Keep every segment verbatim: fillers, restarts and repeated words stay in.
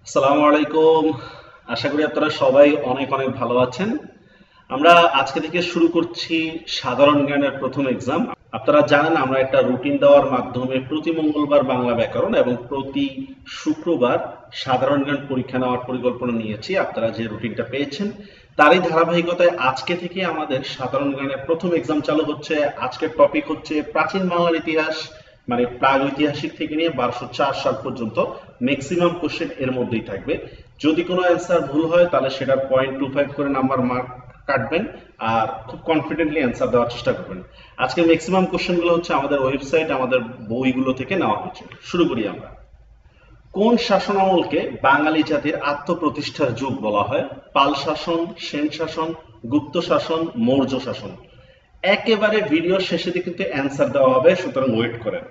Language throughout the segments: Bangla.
আসসালামু আলাইকুম। আশা করি আপনারা সবাই অনেক অনেক ভালো আছেন। আমরা আজকে থেকে শুরু করছি সাধারণ জ্ঞানের প্রথম এক্সাম। আপনারা জানেন আমরা একটা রুটিন দেওয়ার মাধ্যমে প্রতি মঙ্গলবার বাংলা ব্যাকরণ এবং প্রতি শুক্রবার সাধারণ জ্ঞান পরীক্ষা নেওয়ার পরিকল্পনা নিয়েছি। আপনারা যে রুটিনটা পেয়েছেন তারই ধারাবাহিকতায় আজকে থেকে আমাদের সাধারণ জ্ঞানের প্রথম এক্সাম চালু হচ্ছে। আজকের টপিক হচ্ছে প্রাচীন বাংলার ইতিহাস, মানে প্রাগ ঐতিহাসিক থেকে নিয়ে বারোশো চার সাল পর্যন্ত ম্যাক্সিমাম কোশ্চেন এর মধ্যেই থাকবে। যদি কোনো অ্যান্সার ভুল হয় তাহলে সেটার পয়েন্ট টু ফাইভ করে নাম্বার মার্ক কাটবেন আর খুব কনফিডেন্টলি অ্যান্সার দেওয়ার চেষ্টা করবেন। আজকে ম্যাক্সিমাম কোশ্চেনগুলো হচ্ছে আমাদের ওয়েবসাইট, আমাদের বইগুলো থেকে নেওয়া হয়েছে। শুরু করি আমরা। কোন শাসনামলকে বাঙালি জাতির আত্মপ্রতিষ্ঠার যুগ বলা হয়? পাল শাসন, সেন শাসন, গুপ্ত শাসন, মৌর্য শাসন। একেবারে ভিডিও শেষে দিকে কিন্তু অ্যান্সার দেওয়া হবে, সুতরাং ওয়েট করেন।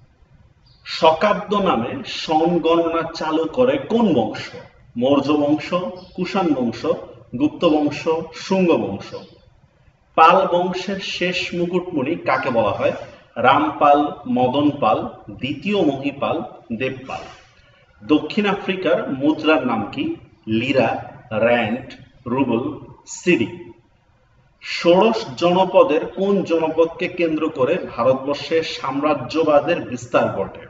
শকাব্দ নামে সন গণনা চালু করে কোন বংশ? মৌর্য বংশ, কুষাণ বংশ, গুপ্ত বংশ, শুঙ্গ বংশ। পাল বংশের শেষ মুকুটমণি কাকে বলা হয়? রামপাল, মদন পাল, দ্বিতীয় মহিপাল, দেবপাল। দক্ষিণ আফ্রিকার মুদ্রার নাম কি? Lira, rand, rouble, cedi. ষোড়শ জনপদের কোন জনপদকে কেন্দ্র করে ভারতবর্ষে সাম্রাজ্যবাদের বিস্তার ঘটে?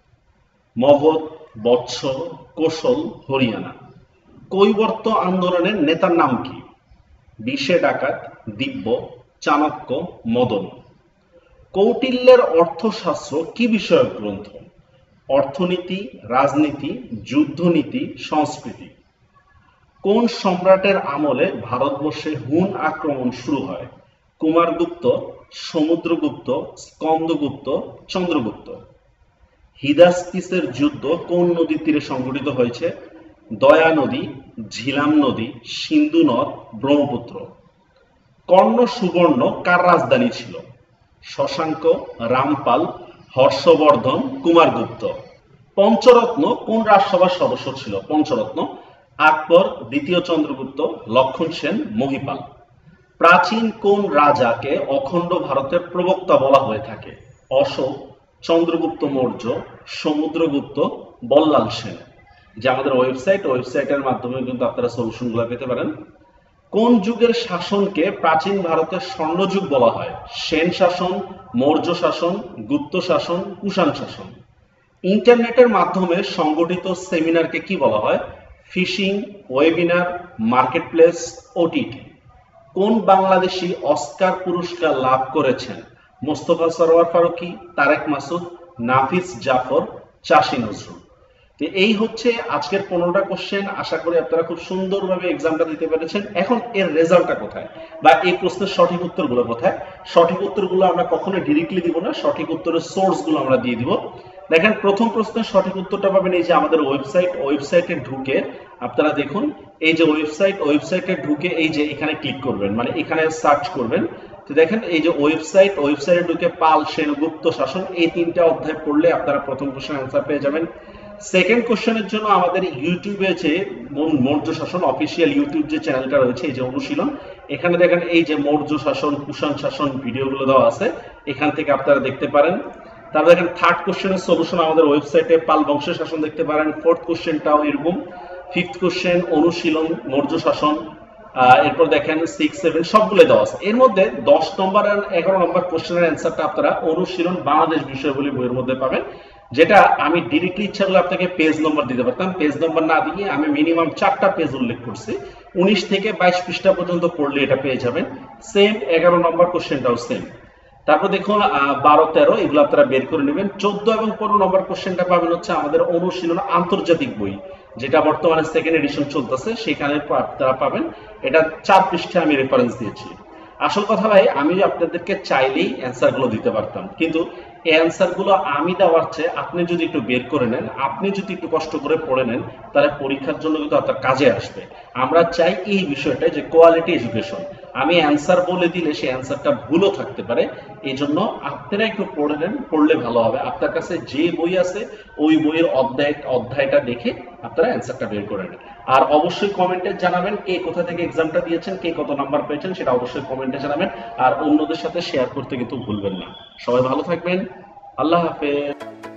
মগধ, বৎস, কোশল, হরিয়ানা। কৈবর্ত আন্দোলনের নেতার নাম কি? বিশে ডাকাত, দিব্য, চাণক্য, মদন। কৌটিল্যের অর্থশাস্ত্র কি বিষয়ক গ্রন্থ? অর্থনীতি, রাজনীতি, যুদ্ধনীতি, সংস্কৃতি। কোন সম্রাটের আমলে ভারতবর্ষে হুন আক্রমণ শুরু হয়? কুমারগুপ্ত, সমুদ্রগুপ্ত, স্কন্দগুপ্ত, চন্দ্রগুপ্ত। হিদাসপিসের যুদ্ধ কোন নদীর তীরে সংঘটিত হয়েছে? দয়া নদী, ঝিলাম নদী, সিন্ধু নদ, ব্রহ্মপুত্র। কর্ণ সুবর্ণ কার রাজধানী ছিল? শশাঙ্ক, রামপাল, হর্ষবর্ধন, কুমারগুপ্ত। পঞ্চরত্ন কোন রাজসভার সদস্য ছিল? পঞ্চরত্ন আকবর, দ্বিতীয় চন্দ্রগুপ্ত, লক্ষণ সেন, মহিপাল। প্রাচীন কোন রাজাকে অখণ্ড ভারতের প্রবক্তা বলা হয়ে থাকে? অশোক, চন্দ্রগুপ্ত মৌর্য, সমুদ্রগুপ্ত, বল্লাল সেন। যে আমাদের ওয়েবসাইট, ওয়েবসাইটের মাধ্যমে কিন্তু আপনারা সলিউশনগুলো পেতে পারেন। কোন যুগের শাসনকে প্রাচীন ভারতের স্বর্ণযুগ বলা হয়? সেন শাসন, মৌর্য শাসন, গুপ্ত শাসন, কুষাণ শাসন। ইন্টারনেটের মাধ্যমে সংগঠিত সেমিনারকে কি বলা হয়? Phishing, webinar, marketplace, OTT. কোন বাংলাদেশি অস্কার পুরস্কার লাভ করেছেন? মোস্তফা সরোয়ার ফারুকী, তারেক মাসুদ, নাফিস জাফর, চাষী নজরুল। তো এই হচ্ছে আজকের পনেরোটা কোশ্চেন। আশা করি আপনারা খুব সুন্দরভাবে এক্সামটা দিতে পেরেছেন। এখন এর রেজাল্টটা কোথায়, বা এই প্রশ্নের সঠিক উত্তরগুলো কোথায়? সঠিক উত্তরগুলো আমরা কখনো ডিরেক্টলি দিব না, সঠিক উত্তরের সোর্সগুলো আমরা দিয়ে দিব। দেখেন, প্রথম প্রশ্নের সঠিক উত্তরটা পাবেন এই যে আমাদের ওয়েবসাইট। ওয়েবসাইটে ঢুকে আপনারা দেখুন, এই যে ওয়েবসাইট, ওয়েবসাইটে ঢুকে এই যে এখানে ক্লিক করবেন, মানে এখানে সার্চ করবেন। তো দেখেন এই যে ওয়েবসাইট, ওয়েবসাইটে ঢুকে পাল, সেন, গুপ্ত শাসন এই তিনটা অধ্যায় পড়লে আপনারা প্রথম কোশ্চেন অ্যান্সার পেয়ে যাবেন। সেকেন্ড কোশ্চেনের জন্য আমাদের ইউটিউবে যে মৌর্য শাসন অফিসিয়াল ইউটিউব যে চ্যানেলটা রয়েছে, এই যে অনুশীলন, এখানে দেখেন এই যে মৌর্য শাসন, কুষাণ শাসন ভিডিওগুলো দেওয়া আছে, এখান থেকে আপনারা দেখতে পারেন। তারপর দেখেন থার্ড কোশ্চেনের সলিউশন আমাদের ওয়েবসাইটে পাল বংশের শাসন দেখতে পারেন। ফোর্থ কোশ্চেনটাও এরকম। ফিফথ কোশ্চেন অনুশীলন, মৌর্য শাসন। এরপর দেখেন সিক্স সেভেন সবগুলো দেওয়া আছে। এর মধ্যে দশ নম্বর আর এগারো নম্বর কোশ্চেনের অ্যান্সারটা আপনারা অনুশীলন বাংলাদেশ বিষয়গুলি বইয়ের মধ্যে পাবেন, যেটা আমি ডিরেক্টলি ইচ্ছা করলে আপনাকে পেজ নম্বর দিতে পারতাম। পেজ নম্বর না দিয়ে আমি মিনিমাম চারটা পেজ উল্লেখ করছি। উনিশ থেকে বাইশ পৃষ্ঠা পর্যন্ত পড়লে এটা পেয়ে যাবেন। সেম এগারো নম্বর কোশ্চেনটাও সেম। তারপর দেখুন বারো তেরো এগুলো আপনারা বের করে নেবেন। চোদ্দ এবং পনেরো নম্বর কোশ্চেনটা পাবেন হচ্ছে আমাদের অনুশীলন আন্তর্জাতিক বই, যেটা বর্তমানে সেকেন্ড এডিশন চলতেছে, সেখানে আপনারা পাবেন। এটা চার পৃষ্ঠা আমি রেফারেন্স দিয়েছি। আসল কথা ভাই, আমি আপনাদেরকে চাইলেই অ্যান্সার গুলো দিতে পারতাম, কিন্তু এই অ্যান্সার গুলো আমি দেওয়ার চেয়ে আপনি যদি একটু বের করে নেন, আপনি যদি একটু কষ্ট করে পড়ে নেন, তাহলে পরীক্ষার জন্য কিন্তু আপনার কাজে আসবে। আমরা চাই এই বিষয়টা যে কোয়ালিটি এডুকেশন। আমি অ্যান্সার বলে দিলে সেই অ্যান্সারটা ভুলও থাকতে পারে, এই জন্য আপনারা একটু পড়ে নেন, পড়লে ভালো হবে। আপনার কাছে যে বই আছে ওই বইয়ের অধ্যায় অধ্যায়টা দেখে আপনারা অ্যান্সারটা বের করে নেন। আর অবশ্যই কমেন্টে জানাবেন কে কোথা থেকে এক্সামটা দিয়েছেন, কে কত নাম্বার পেয়েছেন, সেটা অবশ্যই কমেন্টে জানাবেন। আর অন্যদের সাথে শেয়ার করতে কিন্তু ভুলবেন না। সবাই ভালো থাকবেন। আল্লাহ হাফেজ।